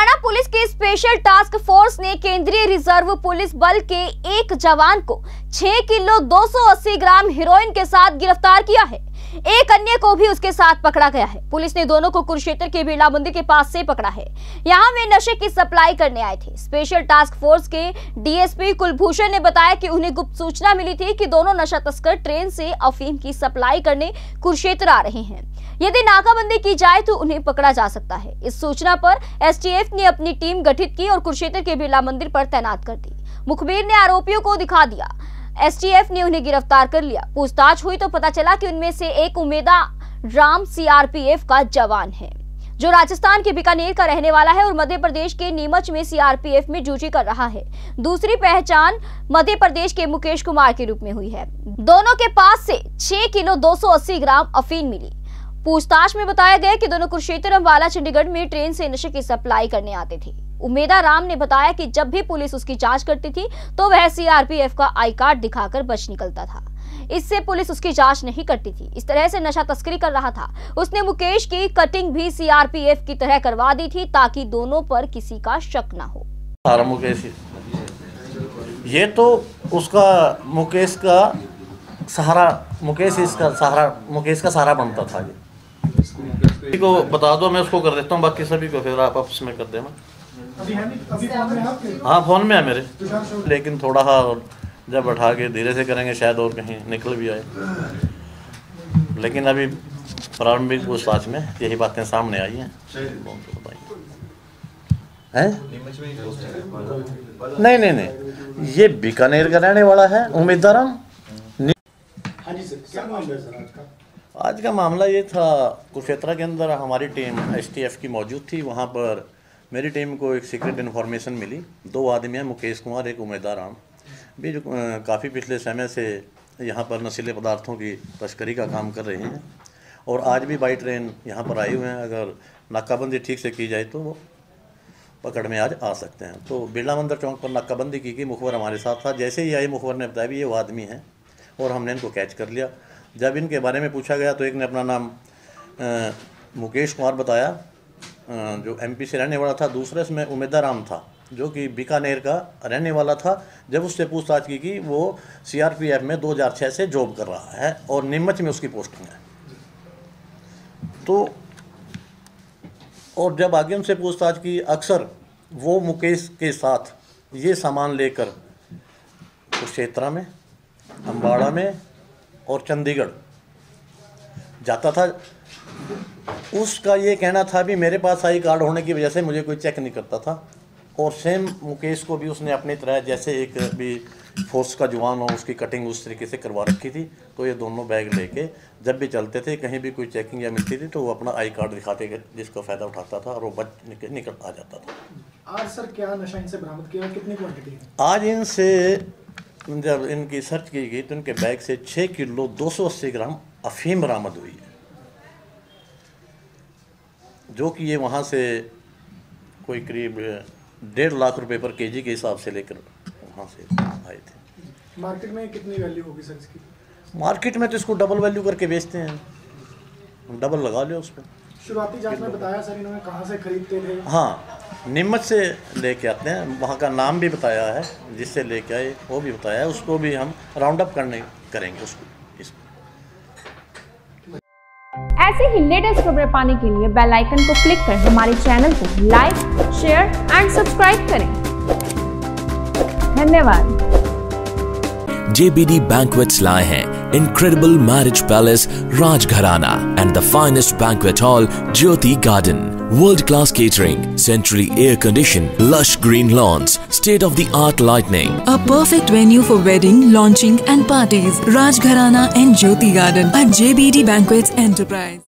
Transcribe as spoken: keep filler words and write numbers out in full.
Haryana police की special task force ने केंद्रीय रिजर्व पुलिस बल के एक जवान को छह किलो दो सौ अस्सी ग्राम हेरोइन के साथ गिरफ्तार किया है। एक अन्य को भी उसके साथ पकड़ा गया है। पुलिस ने दोनों को कुरुक्षेत्र के बिरला मंदिर के पास से पकड़ा है। यहां वे नशे की सप्लाई करने आए थे। स्पेशल टास्क फोर्स के डीएसपी कुलभूषण ने बताया कि उन्हें गुप्त सूचना मिली थी कि दोनों नशा तस्कर ट्रेन से अफीम की सप्लाई करने कुरुक्षेत्र आ रहे हैं। यदि नाकाबंदी की जाए तो उन्हें पकड़ा जा सकता है। इस सूचना पर एसटीएफ ने अपनी टीम गठित की और कुरुक्षेत्र के बिरला मंदिर पर तैनात कर दी। मुखबिर ने आरोपियों को दिखा दिया। एसटीएफ ने उन्हें गिरफ्तार कर लिया। पूछताछ हुई तो पता चला कि उनमें से एक उमेदा राम सीआरपीएफ का जवान है, जो राजस्थान के बीकानेर का रहने वाला है और मध्य प्रदेश के नीमच में सीआरपीएफ में ड्यूटी कर रहा है। दूसरी पहचान मध्य प्रदेश के मुकेश कुमार के रूप में हुई है। दोनों के पास से छह किलो दो सौ अस्सी ग्राम अफीम मिली। पूछताछ में बताया गया कि दोनों कुरुक्षेत्र अम्बाला चंडीगढ़ में ट्रेन से नशे की सप्लाई करने आते थे। उमेदा राम ने बताया कि जब भी पुलिस उसकी जांच करती थी तो वह सीआरपीएफ का आई कार्ड दिखाकर बच निकलता था। इससे पुलिस उसकी जांच नहीं करती थी। इस तरह से नशा तस्करी कर रहा था। उसने मुकेश की कटिंग भी सीआरपीएफ की तरह करवा दी थी ताकि दोनों पर किसी का शक ना हो। मुकेश ये तो उसका मुकेश का सहारा मुकेश इसका सहारा मुकेश का सहारा बनता था। ये को बता दो, मैं उसको कर देता हूँ, बाकी सभी को फिर आप आपस में कर देना। अभी है नहीं, अभी फोन में है आपके? हाँ फोन में है मेरे, लेकिन थोड़ा सा जब बैठा के धीरे से करेंगे शायद और कहीं निकल भी आए। लेकिन अभी प्रारंभिक पूछताछ में यही बातें सामने आई हैं। है? नहीं नहीं नहीं ये बीकानेर का रहने वाला है उमेदा राम। आज का मामला ये था, कुरुक्षेत्र के अंदर हमारी टीम एसटीएफ की मौजूद थी। वहाँ पर मेरी टीम को एक सीक्रेट इन्फॉर्मेशन मिली। दो आदमी हैं, मुकेश कुमार एक उमेदा राम, भी जो काफ़ी पिछले समय से यहाँ पर नशीले पदार्थों की तस्करी का काम कर रहे हैं और आज भी बाई ट्रेन यहाँ पर आए हुए हैं। अगर नाकाबंदी ठीक से की जाए तो वो पकड़ में आज आ सकते हैं। तो बिरला मंदिर चौक पर नाकाबंदी की गई। मुखबर हमारे साथ था। जैसे ही आए मुखबर ने बताया भी ये वो आदमी हैं और हमने इनको कैच कर लिया। जब इनके बारे में पूछा गया तो एक ने अपना नाम आ, मुकेश कुमार बताया, आ, जो एमपी से रहने वाला था। दूसरे में उमेदा राम था जो कि बीकानेर का रहने वाला था। जब उससे पूछताछ की कि वो सीआरपीएफ में दो हज़ार छह से जॉब कर रहा है और नीमच में उसकी पोस्टिंग है। तो और जब आगे उनसे पूछताछ की, अक्सर वो मुकेश के साथ ये सामान लेकर कुरुक्षेत्र में, अम्बाड़ा में और चंडीगढ़ जाता था। उसका ये कहना था भी मेरे पास आई कार्ड होने की वजह से मुझे कोई चेक नहीं करता था। और सेम मुकेश को भी उसने अपनी तरह जैसे एक भी फोर्स का जवान हो उसकी कटिंग उस तरीके से करवा रखी थी। तो ये दोनों बैग लेके जब भी चलते थे, कहीं भी कोई चेकिंग या मिलती थी तो वो अपना आई कार्ड दिखाते जिसका फ़ायदा उठाता था और वो बच निकल, निकल आ जाता था। आज सर क्या नशा इनसे बरामद किया, कितनी क्वांटिटी? आज इनसे जब इनकी सर्च की गई तो इनके बैग से छः किलो दो सौ अस्सी ग्राम अफीम बरामद हुई है, जो कि ये वहाँ से कोई करीब डेढ़ लाख रुपए पर केजी के हिसाब से लेकर वहाँ से आए थे। मार्केट में कितनी वैल्यू होगी सर इसकी? मार्केट में तो इसको डबल वैल्यू करके बेचते हैं, डबल लगा लो उस पर। शुरुआती जांच में बताया सर इन्होंने कहाँ से खरीदते थे? हाँ, नीमच से लेके आते हैं। वहाँ का नाम भी बताया है जिससे लेके आए, वो भी बताया है। उसको भी हम राउंड अप करने करेंगे उसको। ऐसे ही लेटेस्ट खबरें पाने के लिए बेल आइकन को क्लिक कर हमारे चैनल को लाइक, शेयर एंड सब्सक्राइब करें। धन्यवाद। J B D Banquets लाए हैं incredible marriage palace Rajgharana and the finest banquet hall Jyoti Garden. World-class catering, centrally air-conditioned, lush green lawns, state-of-the-art lighting. A perfect venue for wedding, launching and parties. Rajgharana and Jyoti Garden at J B D Banquets Enterprise.